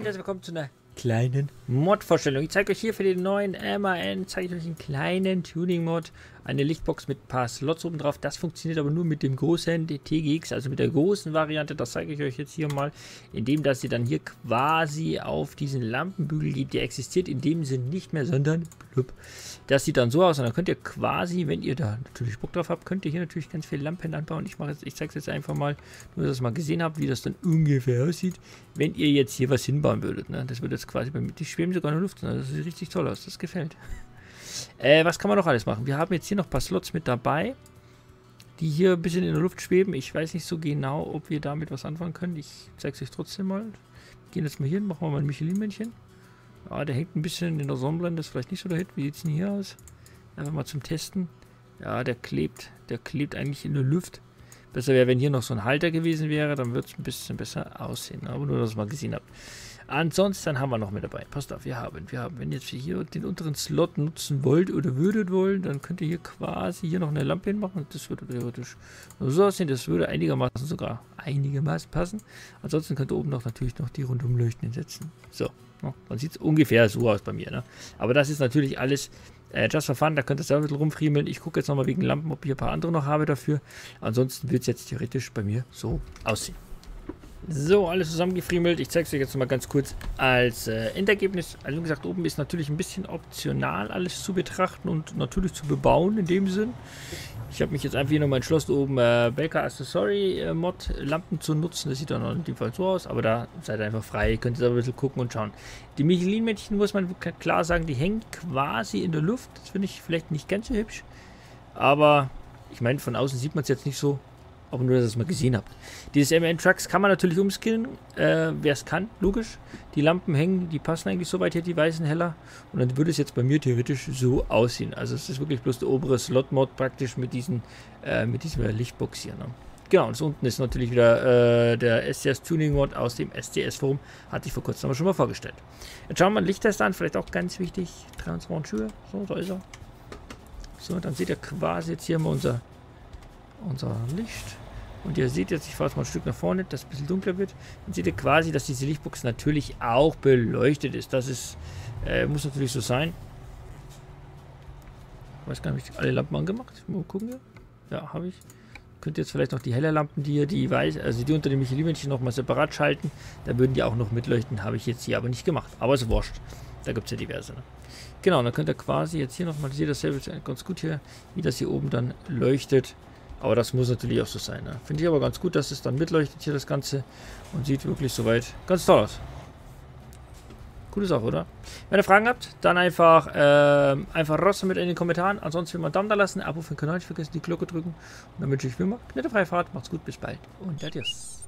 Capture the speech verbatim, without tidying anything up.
herzlich willkommen zu einer kleinen Mod-Vorstellung. Ich zeige euch hier für den neuen M A N, zeige ich euch einen kleinen Tuning-Mod, eine Lichtbox mit ein paar Slots oben drauf. Das funktioniert aber nur mit dem großen T G X, also mit der großen Variante. Das zeige ich euch jetzt hier mal, indem dass ihr dann hier quasi auf diesen Lampenbügel geht. Der existiert in dem Sinn nicht mehr, sondern blub. Das sieht dann so aus und dann könnt ihr quasi, wenn ihr da natürlich Bock drauf habt, könnt ihr hier natürlich ganz viele Lampen anbauen. Ich mache jetzt, ich zeige es jetzt einfach mal, nur dass ihr das mal gesehen habt, wie das dann ungefähr aussieht, wenn ihr jetzt hier was hinbauen würdet. Ne? Das wird jetzt quasi bei mir, die schweben sogar in der Luft. Ne? Das sieht richtig toll aus, das gefällt. Äh, was kann man noch alles machen? Wir haben jetzt hier noch ein paar Slots mit dabei, die hier ein bisschen in der Luft schweben. Ich weiß nicht so genau, ob wir damit was anfangen können. Ich zeige es euch trotzdem mal. Wir gehen jetzt mal hier hin, machen wir mal ein Michelin-Männchen. Ja, der hängt ein bisschen in der Sonnenblende, das ist vielleicht nicht so der Hit. Wie sieht es denn hier aus? Einfach mal zum Testen. Ja, der klebt, der klebt eigentlich in der Luft. Besser wäre, wenn hier noch so ein Halter gewesen wäre, dann wird es ein bisschen besser aussehen. Aber nur, dass ihr es mal gesehen habt. Ansonsten haben wir noch mit dabei. Passt auf, wir haben, wir haben, wenn jetzt hier den unteren Slot nutzen wollt oder würdet wollen, dann könnt ihr hier quasi hier noch eine Lampe hinmachen. Das würde theoretisch so aussehen. Das würde einigermaßen sogar einigermaßen passen. Ansonsten könnt ihr oben noch natürlich noch die rundum Leuchten hinsetzen. So, ja, dann sieht es ungefähr so aus bei mir. Ne? Aber das ist natürlich alles äh, just for fun. Da könnt ihr selber ein bisschen rumfriemeln. Ich gucke jetzt nochmal wegen Lampen, ob ich ein paar andere noch habe dafür. Ansonsten wird es jetzt theoretisch bei mir so aussehen. So, alles zusammengefriemelt. Ich zeige es euch jetzt mal ganz kurz als äh, Endergebnis. Also wie gesagt, oben ist natürlich ein bisschen optional alles zu betrachten und natürlich zu bebauen in dem Sinn. Ich habe mich jetzt einfach hier nochmal entschlossen, oben äh, Belka Accessory äh, Mod Lampen zu nutzen. Das sieht dann in dem Fall so aus, aber da seid ihr einfach frei. Ihr könnt jetzt aber ein bisschen gucken und schauen. Die Michelin-Männchen, muss man klar sagen, die hängen quasi in der Luft. Das finde ich vielleicht nicht ganz so hübsch. Aber ich meine, von außen sieht man es jetzt nicht so. Aber nur, dass ihr es mal gesehen habt. Dieses M A N Trucks kann man natürlich umskillen, äh, wer es kann, logisch. Die Lampen hängen, die passen eigentlich so weit hier, die weißen heller. Und dann würde es jetzt bei mir theoretisch so aussehen. Also es ist wirklich bloß der obere Slot-Mod praktisch mit, diesen, äh, mit dieser Lichtbox hier. Ne? Genau, und so unten ist natürlich wieder äh, der S C S Tuning Mod aus dem S C S-Forum. Hatte ich vor kurzem aber schon mal vorgestellt. Jetzt schauen wir mal einen Lichttest an, vielleicht auch ganz wichtig. Transparent Schuhe, so, da ist er. So, dann seht ihr quasi jetzt hier mal unser... unser Licht. Und ihr seht jetzt, ich fahre jetzt mal ein Stück nach vorne, dass es ein bisschen dunkler wird. Dann seht ihr quasi, dass diese Lichtbox natürlich auch beleuchtet ist. Das ist, äh, muss natürlich so sein. Ich weiß gar nicht, habe ich alle Lampen angemacht? Mal gucken hier. Ja, habe ich. Könnt ihr jetzt vielleicht noch die helle Lampen, die hier, die weiß, also die unter dem Michelin-Männchen noch mal separat schalten. Da würden die auch noch mitleuchten. Habe ich jetzt hier aber nicht gemacht. Aber ist wurscht. Da gibt es ja diverse. Ne? Genau, dann könnt ihr quasi jetzt hier nochmal, seht ihr dasselbe ganz gut hier, wie das hier oben dann leuchtet. Aber das muss natürlich auch so sein. Ne? Finde ich aber ganz gut, dass es dann mitleuchtet hier das Ganze und sieht wirklich soweit ganz toll aus. Coole Sache, oder? Wenn ihr Fragen habt, dann einfach, äh, einfach raus damit in den Kommentaren. Ansonsten will man einen Daumen da lassen, ein Abo für den Kanal nicht vergessen, die Glocke drücken. Und dann wünsche ich wie immer eine freie Fahrt. Macht's gut, bis bald und adios.